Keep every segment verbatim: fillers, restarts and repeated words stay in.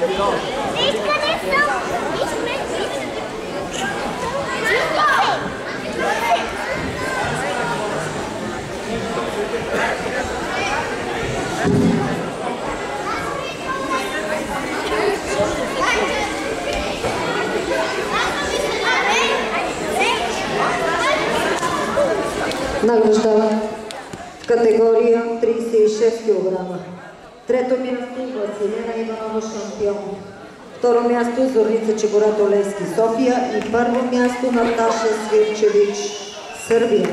Награждава в категория тридесет и шест килограма. Трето място Василина Иванова, шампион. Второ място Зорница Чеборато Левски, София, и първо място Наташа Свирчевич, Сърбия.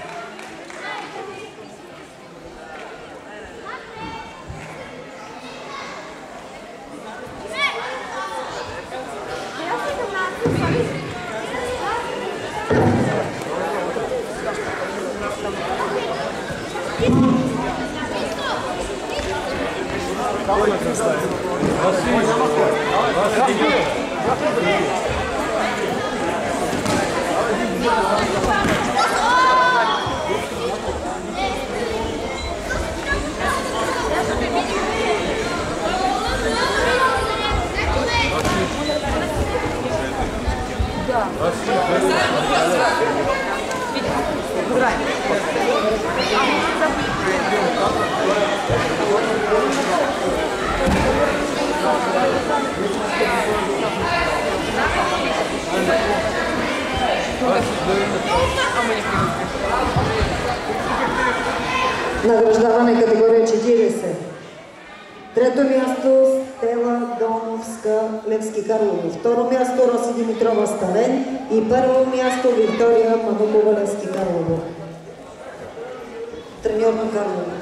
Награждаване категория четиридесет. Трето място Стела Доновска, Левски Карлово. Второ място Роси Димитрова, Ставен, и първо място Виктория Манукова, Левски Карлово. Треньор на Карлово.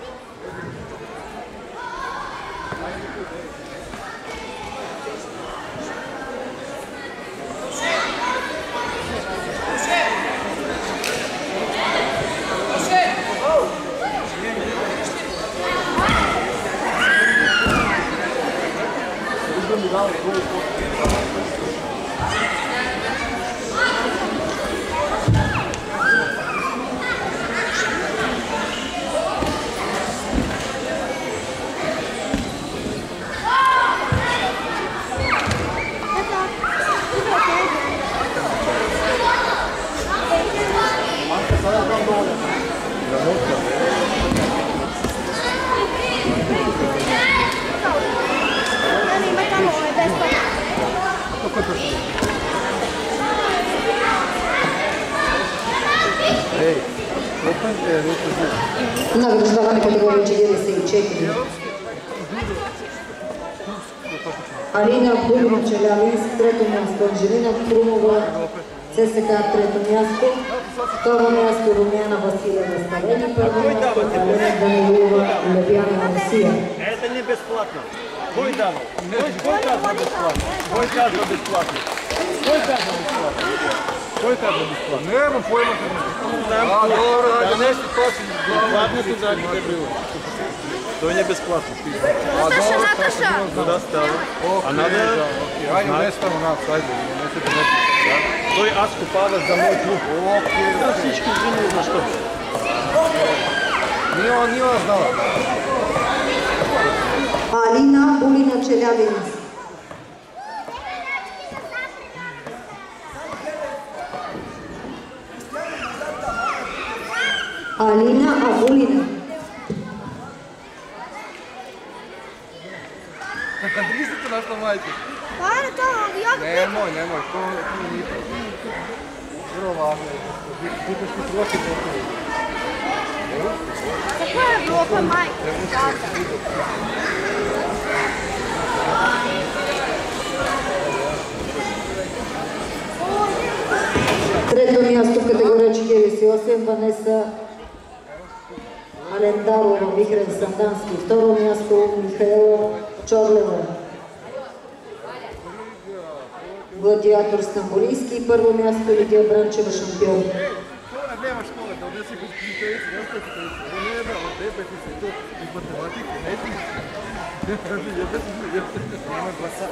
Награждаване категория четиридесет и четири. Алина Булина Челявинск, трето място. Анжелина Крумова, ЦСК, трето място. Второ място Румяна Василева, Ставени. Първо място Алена Данилова, Левяна, Русия. Это не бесплатно. Кой дава? Кой казва безплатно? Кой казва безплатно? Кой казва безплатно? Кой казва безплатно? Нема поемата не. А, добре, да не си точно. Безплатно ти задите било. Той не е безплатно. Наташа, Наташа! Да, става. А надо... Айде, не става нас, айде. Не се понети. Той аз купава за мой клуб. За всички жени, защо? Нила, Нила знала. Алина Булина Челявинск. Алина Абулина. Вижте нашата майка. Пара, това, я Немoj, nemoj, to nije vrlo važno. Pitaš ti prošli poslije. Какво е било по майка? Трето място в категория четиридесет и осем Ванеса Алендарова, Вихрен Сандански. Второ място Михаела Чорлева, Гладиатор Стамбулийски. Първо място Лидия Бранчева, шампион. Nema škole, da odnesi gospodiniteljice, ne ostavite se. To ne da, od debeti se to iz matematike, ne ti. Nemoj glasa.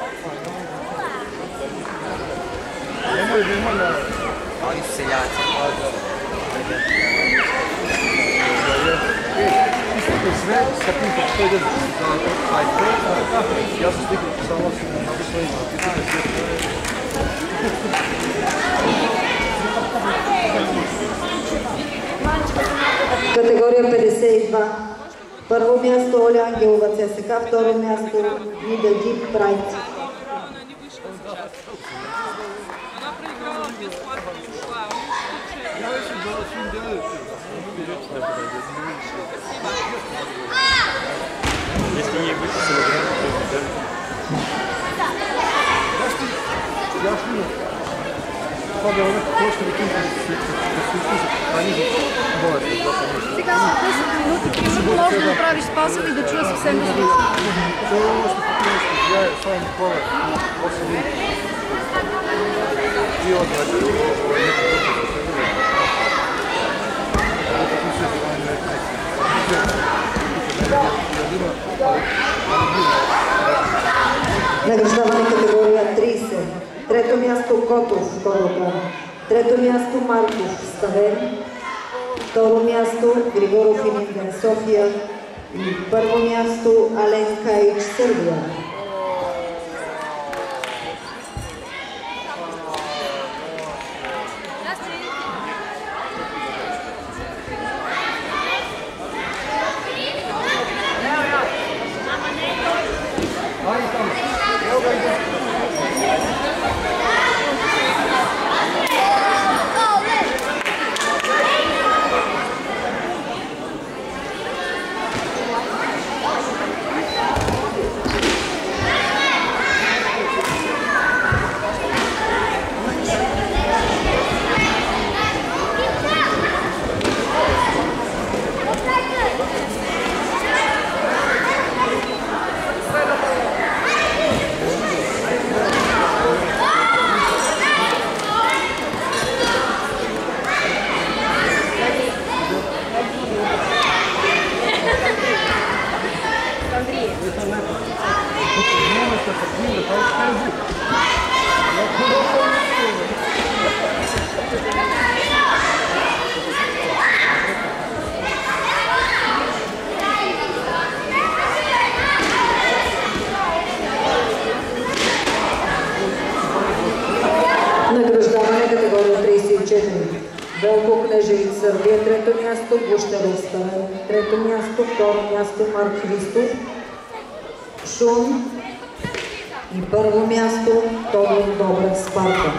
Nemoj da ima na... Oni su seljaci. Ajde. Истите sve, sa tim kako to ide za sajte, ja sam slikao samo na svojim Категория петдесет и два. Първо място Оля Ангелова ЦСК, второ място Нидеги Прайд. Если не будет самограна, то будет. Ходя оно просто викинг да се случи, а не болят. Сега след десет минути, примерно, може да направиш пасъл и да чуя съвсем различно. Това е още нещо, тя е само кола, осем минути. И от Награждаване категория трийсет. Трето място Котов, второто. Трето място Марков, Ставен. Второ място Григоров и Нинден, София. И първо място Ален Каич, Сърбия. Награждаване категория трийсет и четири. Велко Кнежевич, Сърбия, трето място Гущеров, Ставен, трето място, второ място Марк Христов, Шун и първо място Тодор Добрев, Спарта.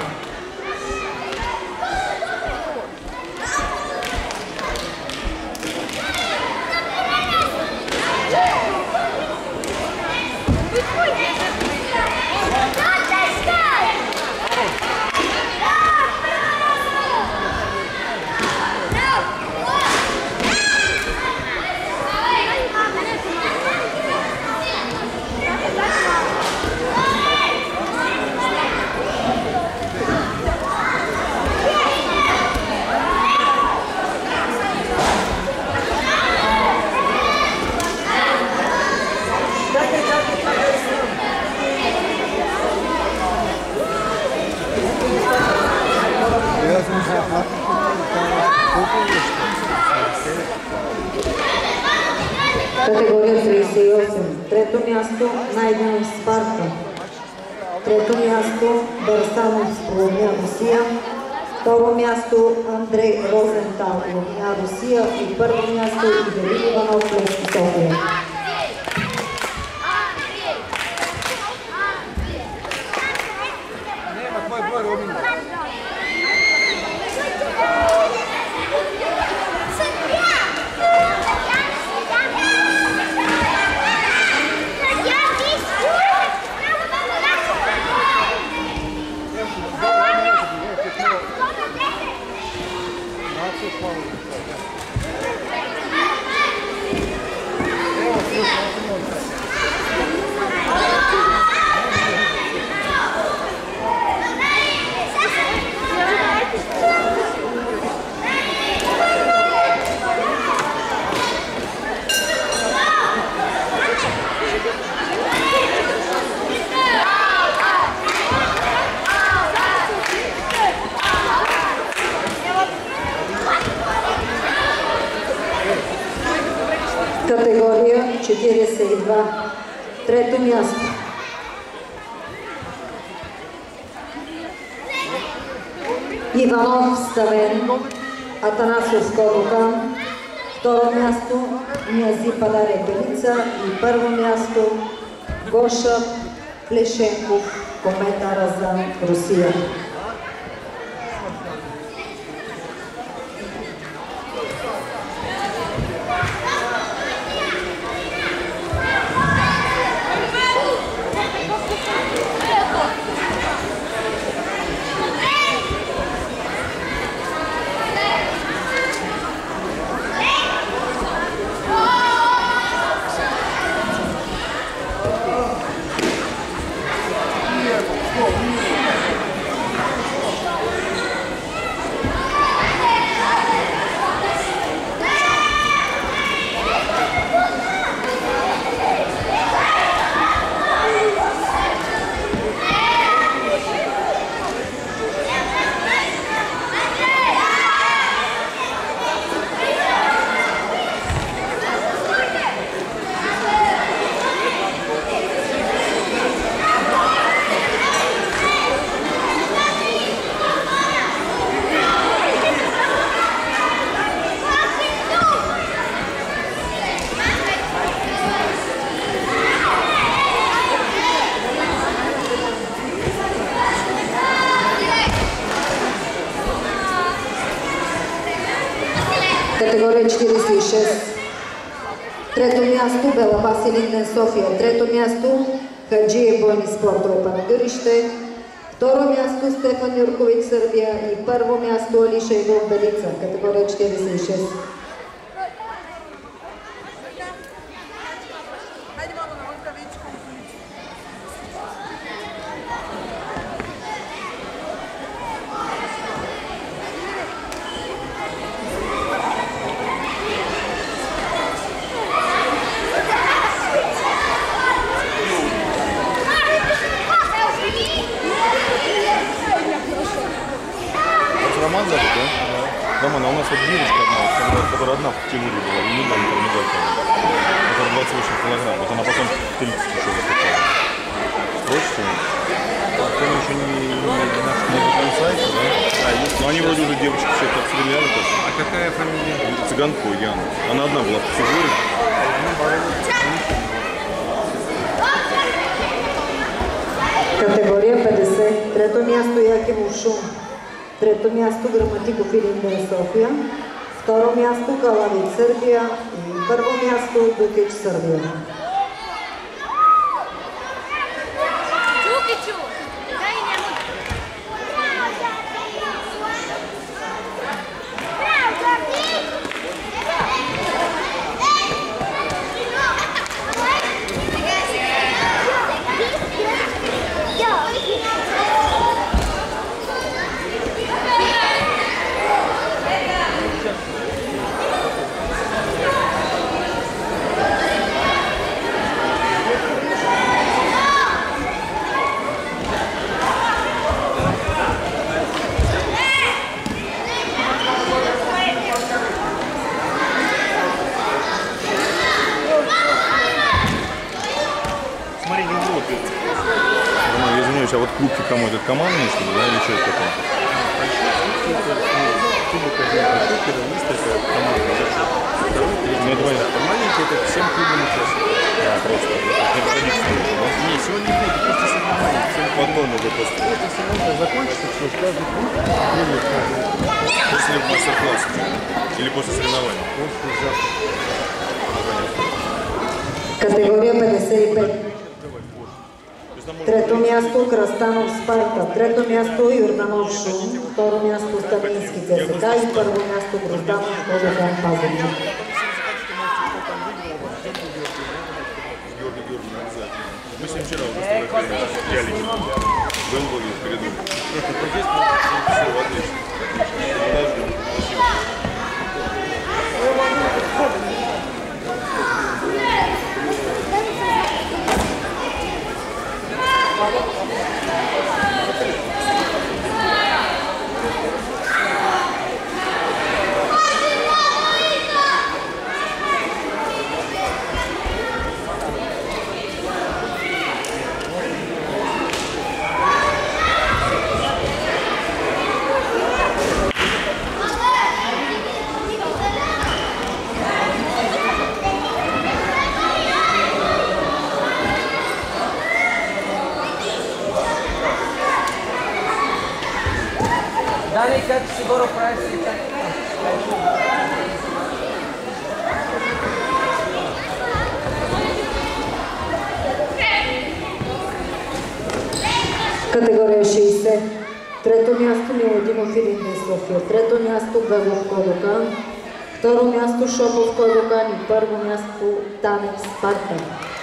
Категория трийсет и осем. Трето място Найденов, Спарта. Трето място Барсанов, Луния, Русия. Второ място Андрей Розентал, Луния, Русия. И първо място Иделин Иванов, Левски, София. Категория четиридесет и два. Трето място. Иванов Ставен, Атанасов Кодокан. Второ място Ниази Падаре Белица и първо място Гоша Плешенков, Комета Разан, Русия. Категория четиридесет и шест. Трето място Белабас Илинден София. Трето място Хаджиев бойни спорт Ропа на Гърище. Второ място Стефан Юркович Сърбия и първо място Алиша Игов Белица. Категория четиридесет и шест. Роман зовут, да? Роман, а у нас вот девушка одна, которая одна в Тимуре была, и не дали медалька, которая двадцать восемь килограмм, вот она потом тридцать еще выступала. Спросите? Он еще не, не, не до конца, да? А, но они вроде уже девочки все это обстреляли. А какая фамилия? Цыганко Яна. Она одна была в фигуре. Категория петдесет. Трето място Якимов Шум. Трето място Граматиков Илинден София. Второ място Калавит Сърбия и първо място Дукич Сърбия. А вот кубки кому этот командный, что ли, да, или что это такое? Маленький это всем клубам участвуют. А, просто. Не, сегодня не будет, просто соревнования. Потом уже просто. Это соревнование закончится, все, каждый клуб будет каждый. После мастер-класса или после соревнований? После завтра. Категория петдесет и пет. Трето място Крастанов Спарта. Трето място Юрданов Шум. Второ място Стамински ЦСКА и първо място Грозданов Кодокан Пазарджик. Мы с ним вчера уже стали был бы в переду. Здесь все отлично. Dani, kad si Boro pravi tak. Категория шейсет. Трето място Милодинов Илин София. Трето място Гавов Кодокан. Второ място Шопов Кодокан и първо място Танец Спарта.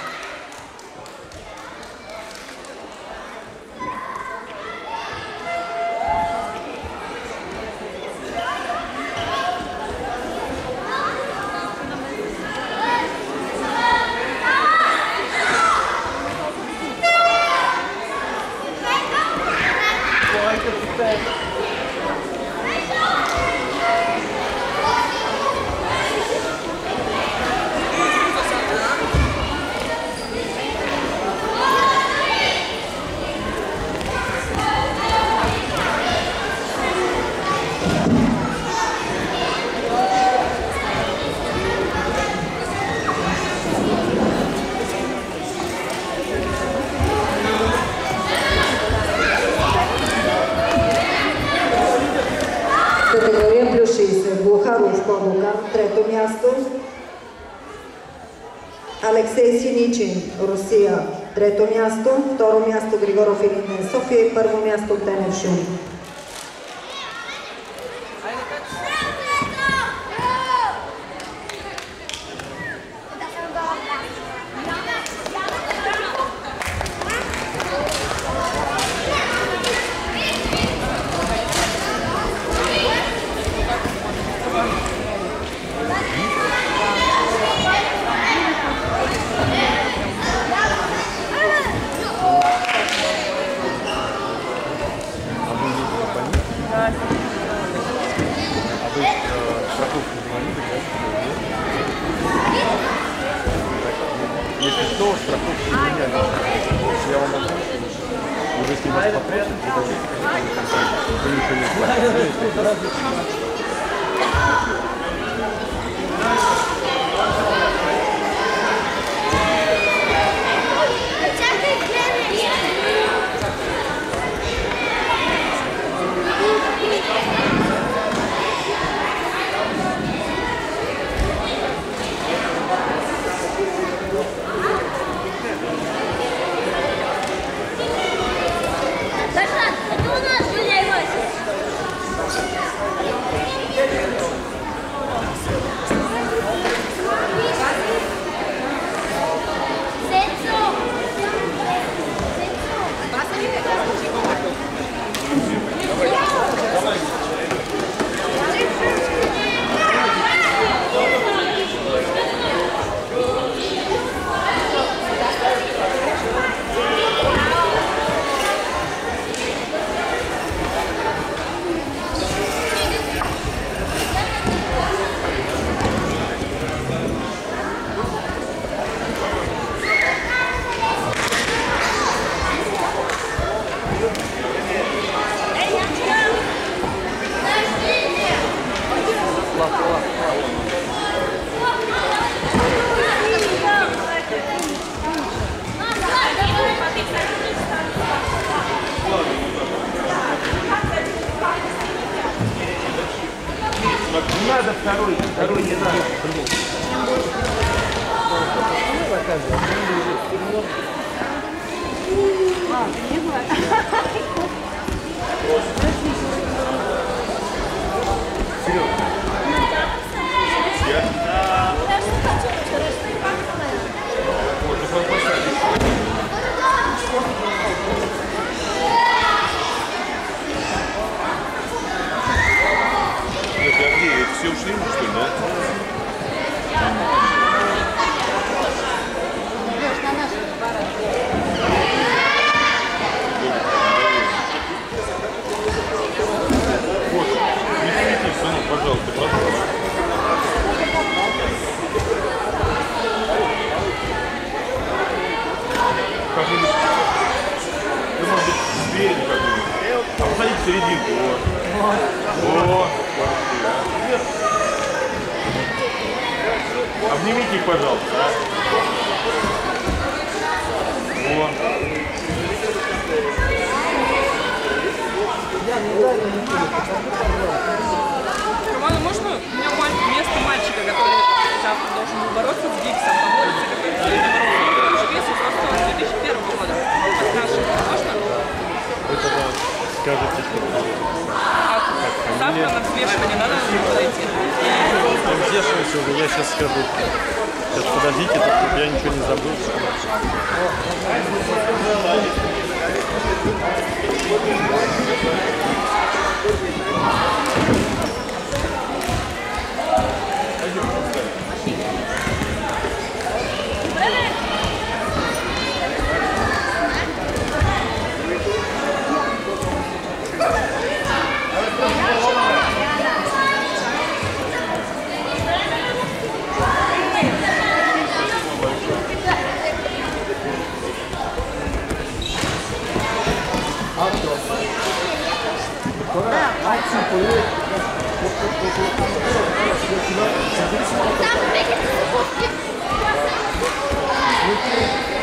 Категория плюс шейсет. Блохаров Кодокан. Трето място. Алексей Синичин, Русия. Трето място. Второ място Григоров Илин София и първо място Тенев Шум. Если что, страховки меня я вам могу уже с ним попросить, вы ничего не знаете. Не надо второй, второй не надо. А, не было. Все ушли, что ли, да? Вот, не свети, сынок, пожалуйста, пожалуйста. Как-нибудь, ну, может быть, спереди как-нибудь. А посадить в серединку, вот. Вот. Обнимите их, пожалуйста. А? Вот. Я не знаю, не Все, я сейчас скажу. Сейчас подождите, так, я ничего не забыл. Там